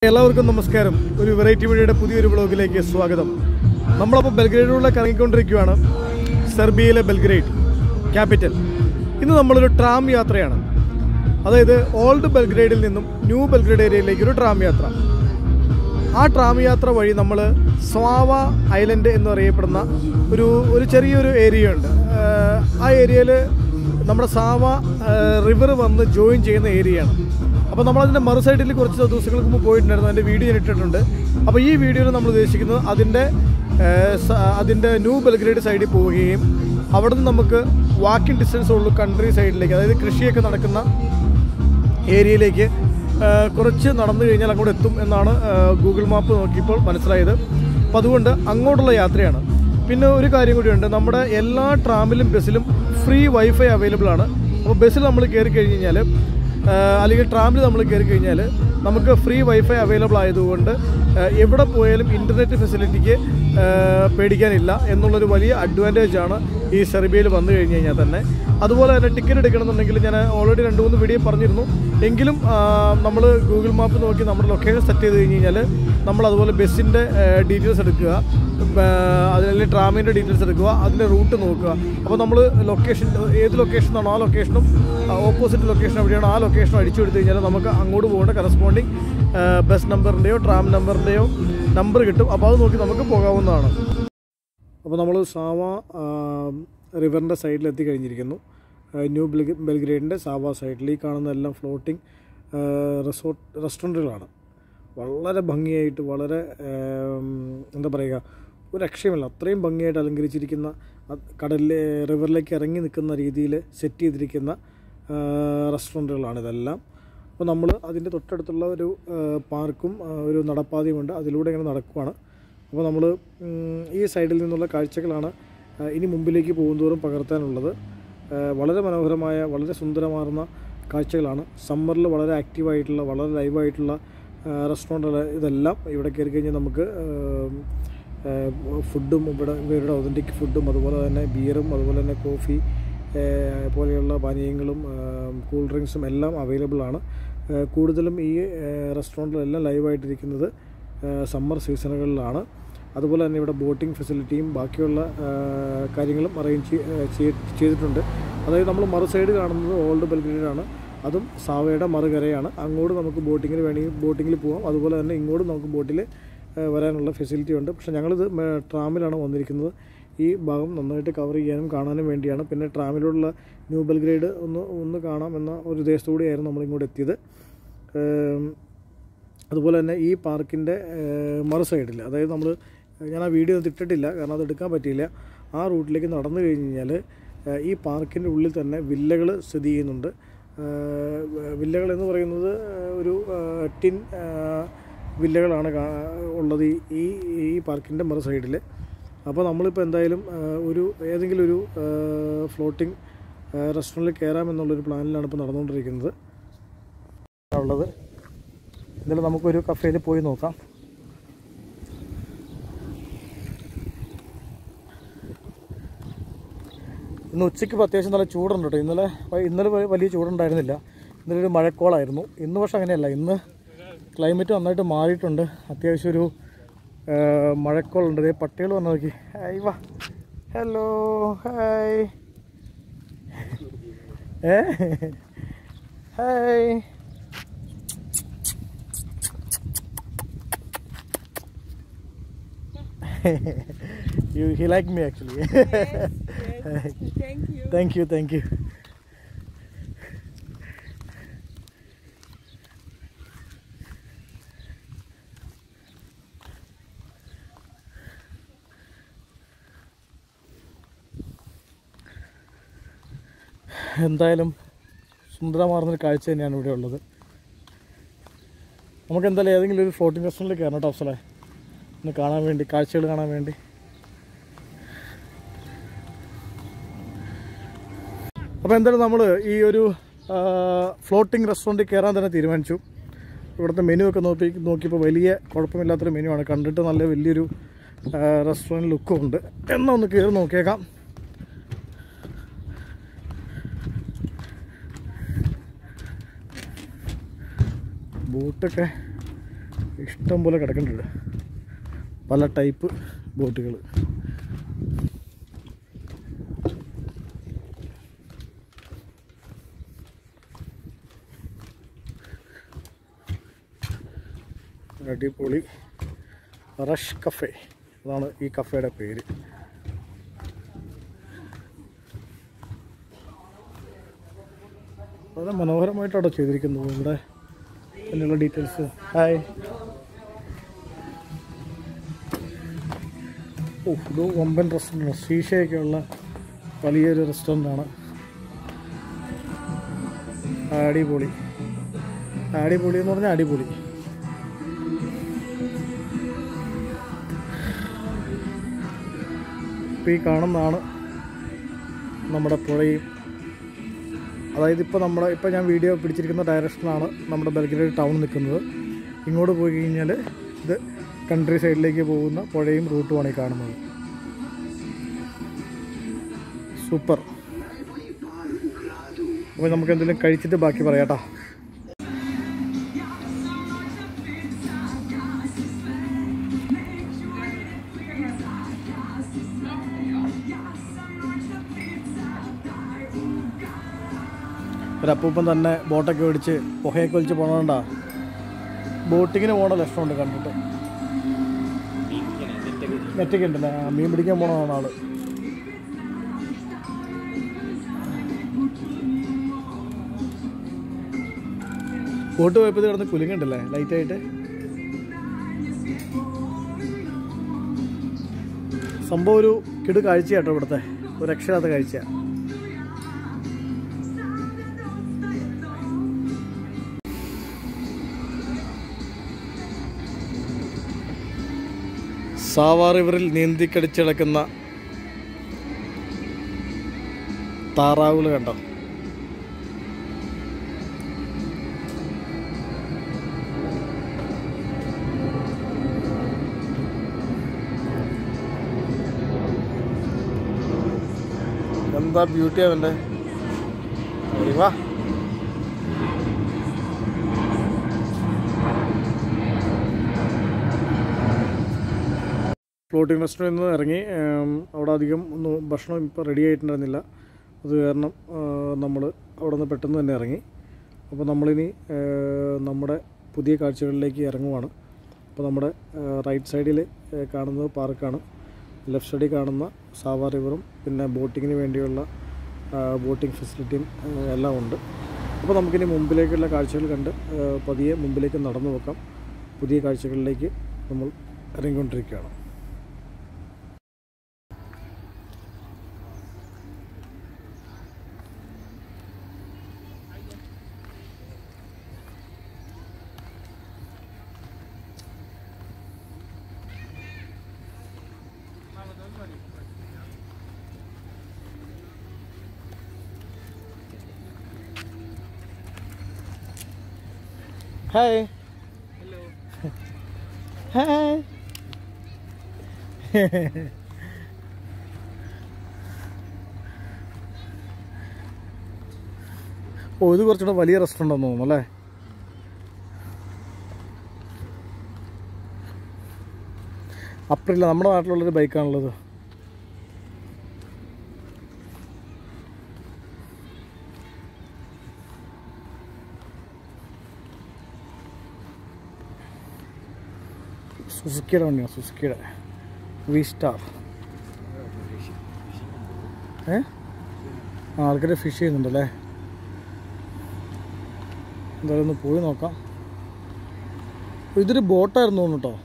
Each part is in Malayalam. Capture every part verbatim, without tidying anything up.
എല്ലാവർക്കും നമസ്കാരം. ഒരു വെറൈറ്റി വീഡിയോയുടെ പുതിയൊരു വ്ളോഗിലേക്ക് സ്വാഗതം. നമ്മളപ്പോൾ ബെൽഗ്രേഡിലൂടെ കറങ്ങിക്കൊണ്ടിരിക്കുകയാണ്. സെർബിയയിലെ ബെൽഗ്രേഡ് ക്യാപിറ്റൽ. ഇന്ന് നമ്മളൊരു ട്രാം യാത്രയാണ്. അതായത് ഓൾഡ് ബെൽഗ്രേഡിൽ നിന്നും ന്യൂ ബെൽഗ്രേഡ് ഏരിയയിലേക്ക് ഒരു ട്രാം യാത്ര. ആ ട്രാം യാത്ര വഴി നമ്മൾ സ്വാവ ഐലൻഡ് എന്നറിയപ്പെടുന്ന ഒരു ഒരു ചെറിയൊരു ഏരിയ ഉണ്ട്. ആ ഏരിയയിൽ നമ്മുടെ സാവ റിവർ വന്ന് ജോയിൻ ചെയ്യുന്ന ഏരിയയാണ്. അപ്പോൾ നമ്മളതിൻ്റെ മറു സൈഡിൽ കുറച്ച് ദിവസങ്ങൾക്ക് മുമ്പ് പോയിട്ടുണ്ടായിരുന്നു. അതിൻ്റെ വീഡിയോ ഞാൻ ഇട്ടിട്ടുണ്ട്. അപ്പോൾ ഈ വീഡിയോയിൽ നമ്മൾ ഉദ്ദേശിക്കുന്നത് അതിൻ്റെ അതിൻ്റെ ന്യൂ ബെൽഗ്രേഡ് സൈഡിൽ പോവുകയും അവിടെ നിന്ന് നമുക്ക് വാക്കിംഗ് ഡിസ്റ്റൻസ് ഉള്ളൂ കൺട്രി സൈഡിലേക്ക്, അതായത് കൃഷിയൊക്കെ നടക്കുന്ന ഏരിയയിലേക്ക് കുറച്ച് നടന്നു കഴിഞ്ഞാൽ അങ്ങോട്ട് എത്തും എന്നാണ് ഗൂഗിൾ മാപ്പ് നോക്കിയപ്പോൾ മനസ്സിലായത്. അപ്പോൾ അതുകൊണ്ട് അങ്ങോട്ടുള്ള യാത്രയാണ്. പിന്നെ ഒരു കാര്യം കൂടിയുണ്ട്, നമ്മുടെ എല്ലാ ട്രാമിലും ബസ്സിലും ഫ്രീ വൈഫൈ അവൈലബിൾ ആണ്. അപ്പോൾ ബസ്സിൽ നമ്മൾ കയറി കഴിഞ്ഞ് കഴിഞ്ഞാൽ അല്ലെങ്കിൽ ട്രാമിൽ നമ്മൾ കയറി കഴിഞ്ഞാൽ നമുക്ക് ഫ്രീ വൈഫൈ അവൈലബിൾ ആയതുകൊണ്ട് എവിടെ പോയാലും ഇൻ്റർനെറ്റ് ഫെസിലിറ്റിക്ക് പേടിക്കാനില്ല എന്നുള്ളൊരു വലിയ അഡ്വാൻറ്റേജാണ് ഈ സെർബിയയിൽ വന്നു കഴിഞ്ഞ് കഴിഞ്ഞാൽ തന്നെ. അതുപോലെ തന്നെ ടിക്കറ്റ് എടുക്കണമെന്നുണ്ടെങ്കിൽ ഞാൻ ഓൾറെഡി രണ്ട് മൂന്ന് വീഡിയോ പറഞ്ഞിരുന്നു. എങ്കിലും നമ്മൾ ഗൂഗിൾ മാപ്പ് നോക്കി നമ്മുടെ ലൊക്കേഷൻ സെറ്റ് ചെയ്ത് കഴിഞ്ഞ് കഴിഞ്ഞാൽ നമ്മൾ അതുപോലെ ബസ്സിൻ്റെ ഡീറ്റെയിൽസ് എടുക്കുക, അതിൽ ട്രാമിൻ്റെ ഡീറ്റെയിൽസ് എടുക്കുക, അതിൻ്റെ റൂട്ട് നോക്കുക. അപ്പോൾ നമ്മൾ ലൊക്കേഷൻ ഏത് ലൊക്കേഷനാണോ ആ ലൊക്കേഷനും ഓപ്പോസിറ്റ് ലൊക്കേഷൻ എവിടെയാണോ ആ ലൊക്കേഷനും അടിച്ചു കൊടുത്തു കഴിഞ്ഞാൽ നമുക്ക് അങ്ങോട്ട് പോകേണ്ട കറസ്പോണ്ടിങ് ബസ് നമ്പറിൻ്റെയോ ട്രാം നമ്പറിൻ്റെയോ നമ്പർ കിട്ടും. അപ്പോൾ അത് നോക്കി നമുക്ക് പോകാവുന്നതാണ്. അപ്പോൾ നമ്മൾ സാവ റിവറിൻ്റെ സൈഡിൽ എത്തിക്കഴിഞ്ഞിരിക്കുന്നു. ന്യൂ ബെൽഗ്രേഡിൻ്റെ സാവ സൈഡിൽ ഈ കാണുന്നതെല്ലാം ഫ്ലോട്ടിംഗ് റിസോർട്ട് റെസ്റ്റോറൻറ്റുകളാണ്. വളരെ ഭംഗിയായിട്ട്, വളരെ എന്താ പറയുക, ഒരു രക്ഷയുമില്ല, അത്രയും ഭംഗിയായിട്ട് അലങ്കരിച്ചിരിക്കുന്ന, കടലിൽ റിവറിലേക്ക് ഇറങ്ങി നിൽക്കുന്ന രീതിയിൽ സെറ്റ് ചെയ്തിരിക്കുന്ന റെസ്റ്റോറൻറ്റുകളാണ് ഇതെല്ലാം. അപ്പോൾ നമ്മൾ അതിൻ്റെ തൊട്ടടുത്തുള്ള ഒരു പാർക്കും ഒരു നടപ്പാതയുമുണ്ട്, അതിലൂടെ ഇങ്ങനെ നടക്കുവാണ്. അപ്പോൾ നമ്മൾ ഈ സൈഡിൽ നിന്നുള്ള കാഴ്ചകളാണ് ഇനി മുമ്പിലേക്ക് പോകുന്തോറും പകർത്താനുള്ളത്. വളരെ മനോഹരമായ, വളരെ സുന്ദരമാർന്ന കാഴ്ചകളാണ്. സമ്മറിൽ വളരെ ആക്റ്റീവായിട്ടുള്ള, വളരെ ലൈവായിട്ടുള്ള റെസ്റ്റോറൻറ്റുകൾ ഇതെല്ലാം. ഇവിടെ കയറി കഴിഞ്ഞാൽ നമുക്ക് ഫുഡും ഇവിടെ ഇവരുടെ ഒതൻറ്റിക് ഫുഡും അതുപോലെ തന്നെ ബിയറും അതുപോലെ തന്നെ കോഫി പോലെയുള്ള പാനീയങ്ങളും കൂൾ ഡ്രിങ്ക്സും എല്ലാം അവൈലബിൾ ആണ്. കൂടുതലും ഈ റെസ്റ്റോറൻറ്റിലെല്ലാം ലൈവായിട്ടിരിക്കുന്നത് സമ്മർ സീസണുകളിലാണ്. അതുപോലെ തന്നെ ഇവിടെ ബോട്ടിംഗ് ഫെസിലിറ്റിയും ബാക്കിയുള്ള കാര്യങ്ങളും അറേഞ്ച് ചെയ്തിട്ടുണ്ട്. അതായത് നമ്മൾ മറു സൈഡ് കാണുന്നത് ഓൾഡ് ബെൽഗ്രേഡാണ്, അതും സാവയുടെ മറുകരയാണ്. അങ്ങോട്ട് നമുക്ക് ബോട്ടിങ്ങിന് വേണമെങ്കിൽ ബോട്ടിങ്ങിൽ പോകാം. അതുപോലെ തന്നെ ഇങ്ങോട്ടും നമുക്ക് ബോട്ടിൽ വരാനുള്ള ഫെസിലിറ്റി ഉണ്ട്. പക്ഷേ ഞങ്ങളിത് ട്രാമിലാണ് വന്നിരിക്കുന്നത്. ഈ ഭാഗം നന്നായിട്ട് കവർ ചെയ്യാനും കാണാനും വേണ്ടിയാണ്. പിന്നെ ട്രാമിലുള്ള ന്യൂ ബെൽഗ്രേഡ് ഒന്ന് ഒന്ന് കാണാം എന്ന ഒരു ഉദ്ദേശത്തോടെയായിരുന്നു നമ്മളിങ്ങോട്ട് എത്തിയത്. അതുപോലെ തന്നെ ഈ പാർക്കിൻ്റെ മറു സൈഡിൽ, അതായത് നമ്മൾ ഞാൻ ആ വീഡിയോ ഒന്നും ഇട്ടിട്ടില്ല കാരണം അത് എടുക്കാൻ പറ്റിയില്ല, ആ റൂട്ടിലേക്ക് നടന്നു കഴിഞ്ഞ് കഴിഞ്ഞാൽ ഈ പാർക്കിൻ്റെ ഉള്ളിൽ തന്നെ വില്ലകൾ സ്ഥിതി ചെയ്യുന്നുണ്ട്. വില്ലകൾ എന്ന് പറയുന്നത് ഒരു ടിൻ വില്ലകളാണ് ഉള്ളത് ഈ ഈ പാർക്കിൻ്റെ മറു സൈഡിൽ. അപ്പോൾ നമ്മളിപ്പോൾ എന്തായാലും ഒരു ഏതെങ്കിലും ഒരു ഫ്ലോട്ടിംഗ് റെസ്റ്റോറൻറ്റിൽ കയറാമെന്നുള്ളൊരു പ്ലാനിലാണ് ഇപ്പോൾ നടന്നുകൊണ്ടിരിക്കുന്നത് ഉള്ളത്. എന്തായാലും നമുക്കൊരു കഫേയിൽ പോയി നോക്കാം. ഇന്ന് ഉച്ചയ്ക്ക് ഇപ്പോൾ അത്യാവശ്യം നല്ല ചൂടുണ്ട് കേട്ടോ. ഇന്നലെ ഇന്നലെ വലിയ ചൂടുണ്ടായിരുന്നില്ല. ഇന്നലെ ഒരു മഴക്കോളായിരുന്നു. ഇന്ന് പക്ഷെ അങ്ങനെയല്ല. ഇന്ന് ക്ലൈമറ്റ് നന്നായിട്ട് മാറിയിട്ടുണ്ട്. അത്യാവശ്യം ഒരു മഴക്കോളുണ്ട്. ഇതേ പട്ടികൾ വന്ന് നോക്കി. ഹായ് വാ, ഹലോ, ഹായ്, ഏ hi. you he like me actually. Yes, yes. Thank you. Thank you, thank you. എന്തായാലും സുന്ദരമാർന്നൊരു കാഴ്ച തന്നെയാണ് ഇവിടെ ഉള്ളത്. നമുക്ക് എന്തായാലും ഏതെങ്കിലും ഒരു ഫ്ലോട്ടിംഗ് റെസ്റ്റോറൻറ്റിൽ കയറണം കേട്ടോ അഫ്സലേ, ഒന്ന് കാണാൻ വേണ്ടി, കാഴ്ചകൾ കാണാൻ വേണ്ടി. അപ്പോൾ എന്തായാലും നമ്മൾ ഈ ഒരു ഫ്ലോട്ടിംഗ് റെസ്റ്റോറൻറ്റിൽ കയറാൻ തന്നെ തീരുമാനിച്ചു. ഇവിടുത്തെ മെനു ഒക്കെ നോക്കി നോക്കിയപ്പോൾ വലിയ കുഴപ്പമില്ലാത്തൊരു മെനു ആണ്. കണ്ടിട്ട് നല്ല വലിയൊരു റെസ്റ്റോറൻറ്റ് ലുക്കും ഉണ്ട്. എന്നാൽ ഒന്ന് കയറി നോക്കിയേക്കാം. ബോട്ടൊക്കെ ഇഷ്ടം പോലെ കിടക്കുന്നുണ്ട്, പല ടൈപ്പ് ബോട്ടുകൾ. അടിപൊളി റഷ് കഫേ, അതാണ് ഈ കഫേയുടെ പേര്. വളരെ മനോഹരമായിട്ടാണ് ചെയ്തിരിക്കുന്നത്. ഇവിടെ അതിനുള്ള ഡീറ്റെയിൽസ്. ഹായ്. ഓ, ഇത് വമ്പൻ റെസ്റ്റോറൻറ്റ്, ശീശയൊക്കെയുള്ള വലിയൊരു റെസ്റ്റോറൻ്റാണ്. അടിപൊളി അടിപൊളി എന്ന് പറഞ്ഞാൽ അടിപൊളി. ഇപ്പോൾ ഈ കാണുന്നതാണ് നമ്മുടെ പുഴയും. അതായത് ഇപ്പോൾ നമ്മുടെ ഇപ്പോൾ ഞാൻ വീഡിയോ പിടിച്ചിരിക്കുന്ന ഡയറക്ഷനാണ് നമ്മുടെ ബെൽഗ്രേഡ് ടൗൺ നിൽക്കുന്നത്. ഇങ്ങോട്ട് പോയി കഴിഞ്ഞാൽ ഇത് കൺട്രി സൈഡിലേക്ക് പോകുന്ന പുഴയും റൂട്ടുമാണ് ഈ കാണുന്നത്. സൂപ്പർ. അപ്പോൾ നമുക്ക് എന്തെങ്കിലും കഴിച്ചിട്ട് ബാക്കി പറയാം കേട്ടോ. ഒരപ്പൂപ്പൻ തന്നെ ബോട്ടൊക്കെ ഓടിച്ച് പുഹയൊക്കെ ഒലിച്ച് പോകണോണ്ടാ ബോട്ടിങ്ങിന് പോകണ ലക്ഷണമുണ്ട് കണ്ടിട്ട്. നെറ്റൊക്കെ ഉണ്ടല്ലേ, മീൻ പിടിക്കാൻ പോകണതാണ് ആള്. ബോട്ട് പോയപ്പോൾ ഇത് കിടന്ന് കുലുങ്ങണ്ടല്ലേ ലൈറ്റായിട്ട്. സംഭവം ഒരു കിടു കാഴ്ച കേട്ടോ ഇവിടുത്തെ, ഒരു രക്ഷയില്ലാത്ത കാഴ്ച. സാവാ റിവറിൽ നീന്തിക്കടിച്ച് കിടക്കുന്ന താറാവുകൾ കണ്ടോ. എന്താ ബ്യൂട്ടി അവൻ്റെ. വാ, ഫ്ലോട്ടിംഗ് റെസ്റ്റോറൻറ്റിൽ നിന്ന് ഇറങ്ങി. അവിടെ അധികം ഒന്നും ഭക്ഷണം ഇപ്പോൾ റെഡി ആയിട്ടുണ്ടായിരുന്നില്ല. അത് കാരണം നമ്മൾ അവിടെ നിന്ന് പെട്ടെന്ന് തന്നെ ഇറങ്ങി. അപ്പോൾ നമ്മളിനി നമ്മുടെ പുതിയ കാഴ്ചകളിലേക്ക് ഇറങ്ങുവാണ്. അപ്പോൾ നമ്മുടെ റൈറ്റ് സൈഡിൽ കാണുന്നത് പാർക്കാണ്, ലെഫ്റ്റ് സൈഡിൽ കാണുന്ന സാവാ റിവറും പിന്നെ ബോട്ടിങ്ങിന് വേണ്ടിയുള്ള ബോട്ടിംഗ് ഫെസിലിറ്റിയും എല്ലാം ഉണ്ട്. അപ്പോൾ നമുക്കിനി മുമ്പിലേക്കുള്ള കാഴ്ചകൾ കണ്ട് പതിയെ മുമ്പിലേക്ക് നടന്നു നോക്കാം. പുതിയ കാഴ്ചകളിലേക്ക് നമ്മൾ ഇറങ്ങിക്കൊണ്ടിരിക്കുകയാണ്. ഹായ്. ഹലോ. ഹായ്. ഓ, ഇത് കുറച്ചുകൂടെ വലിയ റെസ്റ്റോറൻ്റ് ആണെന്ന് തോന്നുന്നു അല്ലേ. അപ്പറില്ല, നമ്മുടെ നാട്ടിലുള്ളൊരു ബൈക്കാണുള്ളത്. സുസുക്കിയുടെ വണ്ടിയാണ്, സുസുക്കിയുടെ വി സ്റ്റാർ. ഏ ആ ആൾക്കാർ ഫിഷ് ചെയ്യുന്നുണ്ടല്ലേ. എന്തായാലും ഒന്ന് പോയി നോക്കാം. ഇതൊരു ബോട്ടായിരുന്നു തോന്നുന്നു കേട്ടോ.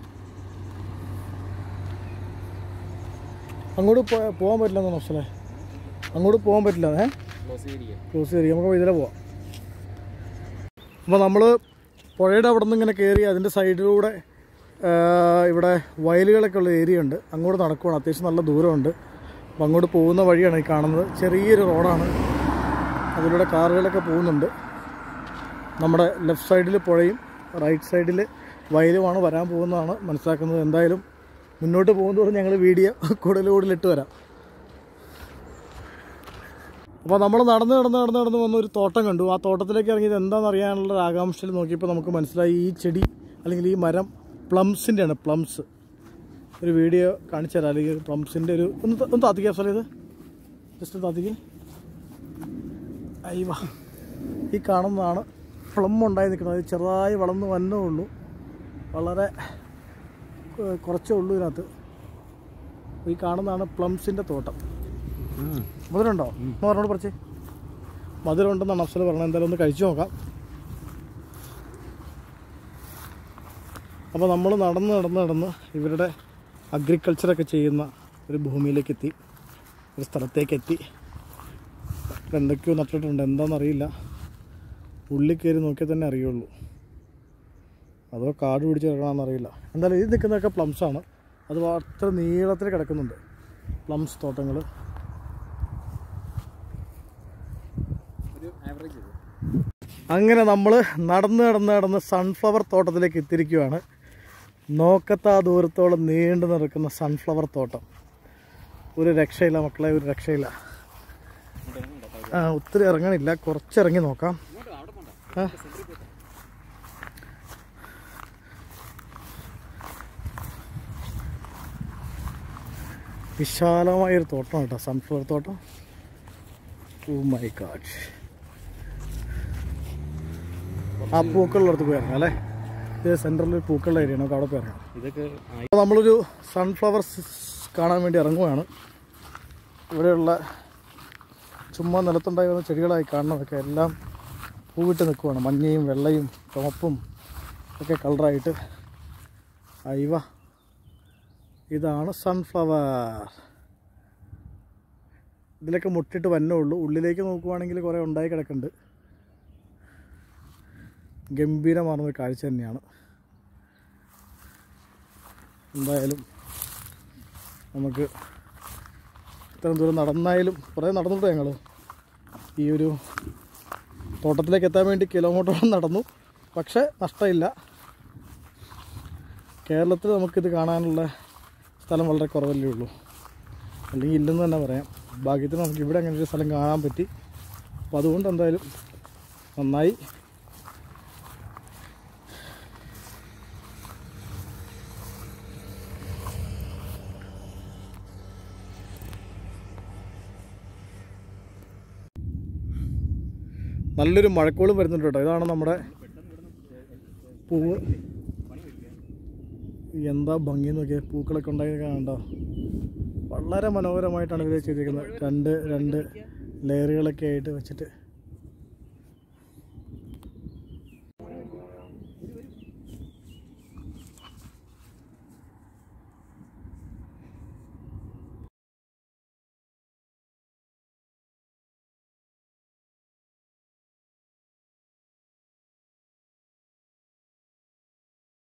അങ്ങോട്ട് പോകാൻ പറ്റില്ല എന്നാണ് അഫ്സലേ, അങ്ങോട്ട് പോകാൻ പറ്റില്ല. ഏ ക്ലോസ് ചെയ്തിരിക്കും, നമുക്ക് ഇതിലെ പോവാം. അപ്പോൾ നമ്മൾ പുഴയുടെ അവിടെ നിന്ന് ഇങ്ങനെ കയറി അതിൻ്റെ സൈഡിലൂടെ ഇവിടെ വയലുകളൊക്കെ ഉള്ള ഏരിയ ഉണ്ട്. അങ്ങോട്ട് നടക്കുവാണ്, അത്യാവശ്യം നല്ല ദൂരമുണ്ട്. അപ്പോൾ അങ്ങോട്ട് പോകുന്ന വഴിയാണ് ഈ കാണുന്നത്. ചെറിയൊരു റോഡാണ്, അതിലൂടെ കാറുകളൊക്കെ പോകുന്നുണ്ട്. നമ്മുടെ ലെഫ്റ്റ് സൈഡിൽ പുഴയും റൈറ്റ് സൈഡിൽ വയലുമാണ് വരാൻ പോകുന്നതാണ് മനസ്സിലാക്കുന്നത്. എന്തായാലും മുന്നോട്ട് പോകുന്നതോടെ ഞങ്ങൾ വീഡിയോ കൂടുതൽ കൂടുതലിട്ട് വരാം. അപ്പോൾ നമ്മൾ നടന്ന് നടന്ന് നടന്ന് നടന്ന് വന്നൊരു തോട്ടം കണ്ടു. ആ തോട്ടത്തിലേക്ക് ഇറങ്ങിയത് എന്താണെന്ന് അറിയാനുള്ള ആകാംക്ഷയിൽ നോക്കിയപ്പോൾ നമുക്ക് മനസ്സിലായി ഈ ചെടി അല്ലെങ്കിൽ ഈ മരം പ്ലംസിൻ്റെയാണ്. പ്ലംസ് ഒരു വീഡിയോ കാണിച്ചു തരാം. അല്ലെങ്കിൽ പ്ലംസിൻ്റെ ഒരു ഒന്ന് ഒന്ന് താത്തിക്കുക സാറേ, ഇത് ജസ്റ്റ് താത്തിക്ക്. അയ്യവ, ഈ കാണുന്നതാണ് പ്ലം ഉണ്ടായി നിൽക്കുന്നത്. ചെറുതായി വളർന്ന് വന്നേ ഉള്ളൂ, വളരെ കുറച്ചേ ഉള്ളൂ ഇതിനകത്ത്. ഈ കാണുന്നതാണ് പ്ലംസിൻ്റെ തോട്ടം. മധുരമുണ്ടോ? പറഞ്ഞോട് കുറച്ച് മധുരം ഉണ്ടെന്നാണ് അഫ്സൽ പറഞ്ഞത്. എന്തായാലും ഒന്ന് കഴിച്ചു നോക്കാം. അപ്പോൾ നമ്മൾ നടന്ന് നടന്ന് നടന്ന് ഇവരുടെ അഗ്രികൾച്ചറൊക്കെ ചെയ്യുന്ന ഒരു ഭൂമിയിലേക്ക് എത്തി, ഒരു സ്ഥലത്തേക്ക് എത്തി. എന്തൊക്കെയോ നട്ടിട്ടുണ്ട്, എന്താണെന്നറിയില്ല. ഉള്ളിൽ കയറി നോക്കിയാൽ തന്നെ അറിയുള്ളൂ, അതോ കാട് പിടിച്ച് കിടക്കണമെന്നറിയില്ല. എന്തായാലും ഇത് നിൽക്കുന്നതൊക്കെ പ്ലംസാണ്. അത് അത്ര നീളത്തിൽ കിടക്കുന്നുണ്ട് പ്ലംസ് തോട്ടങ്ങൾ. അങ്ങനെ നമ്മൾ നടന്ന് നടന്ന് നടന്ന് സൺഫ്ലവർ തോട്ടത്തിലേക്ക് എത്തിയിരിക്കുകയാണ്. നോക്കത്താ ദൂരത്തോളം നീണ്ടു നിൽക്കുന്ന സൺഫ്ലവർ തോട്ടം. ഒരു രക്ഷയില്ല മക്കളെ, ഒരു രക്ഷയില്ല. ആ ഒത്തിരി ഇറങ്ങണില്ല, കുറച്ചിറങ്ങി നോക്കാം. ആ വിശാലമായൊരു തോട്ടം കേട്ടോ, സൺഫ്ലവർ തോട്ടം. Oh my God. ആ പൂക്കളുള്ളടത്ത് പോയി ഇറങ്ങാം അല്ലേ? ഇത് സെൻറ്ററിൽ പൂക്കളുടെ ഏരിയ, നമുക്ക് അവിടെ പോയി ഇറങ്ങാം. ഇതൊക്കെ നമ്മളൊരു സൺഫ്ലവർ കാണാൻ വേണ്ടി ഇറങ്ങുകയാണ്. ഇവിടെയുള്ള ചുമ്മാ നിലത്തുണ്ടായി വന്ന ചെടികളായി കാണുന്നതൊക്കെ എല്ലാം പൂവിട്ട് നിൽക്കുവാണ്. മഞ്ഞയും വെള്ളയും ചുവപ്പും ഒക്കെ കളറായിട്ട്. അയവ, ഇതാണ് സൺഫ്ലവർ. ഇതിലൊക്കെ മുട്ടിട്ട് വന്നേ ഉള്ളൂ. ഉള്ളിലേക്ക് നോക്കുവാണെങ്കിൽ കുറേ ഉണ്ടായി കിടക്കുന്നുണ്ട്. ഗംഭീരമാർന്നൊരു കാഴ്ച തന്നെയാണ്. എന്തായാലും നമുക്ക് ഇത്രയും ദൂരം നടന്നായാലും കുറേ നടന്നിട്ട് ഞങ്ങൾ ഈ ഒരു തോട്ടത്തിലേക്ക് എത്താൻ വേണ്ടി കിലോമീറ്ററോളം നടന്നു. പക്ഷേ നഷ്ടമില്ല. കേരളത്തിൽ നമുക്കിത് കാണാനുള്ള സ്ഥലം വളരെ കുറവല്ലേ ഉള്ളൂ, അല്ലെങ്കിൽ ഇല്ലെന്ന് തന്നെ പറയാം. ഭാഗ്യത്തിന് നമുക്ക് ഇവിടെ അങ്ങനെ ഒരു സ്ഥലം കാണാൻ പറ്റി. അപ്പോൾ അതുകൊണ്ട് എന്തായാലും നന്നായി. നല്ലൊരു മഴക്കോളും വരുന്നുണ്ട് കേട്ടോ. ഇതാണ് നമ്മുടെ പൂവ്. എന്താ ഭംഗി നോക്കിയാൽ പൂക്കളൊക്കെ ഉണ്ടായി കാണണ്ടോ. വളരെ മനോഹരമായിട്ടാണ് ഇവർ ചെയ്തിരിക്കുന്നത്. രണ്ട് രണ്ട് ലെയറുകളൊക്കെ ആയിട്ട് വെച്ചിട്ട്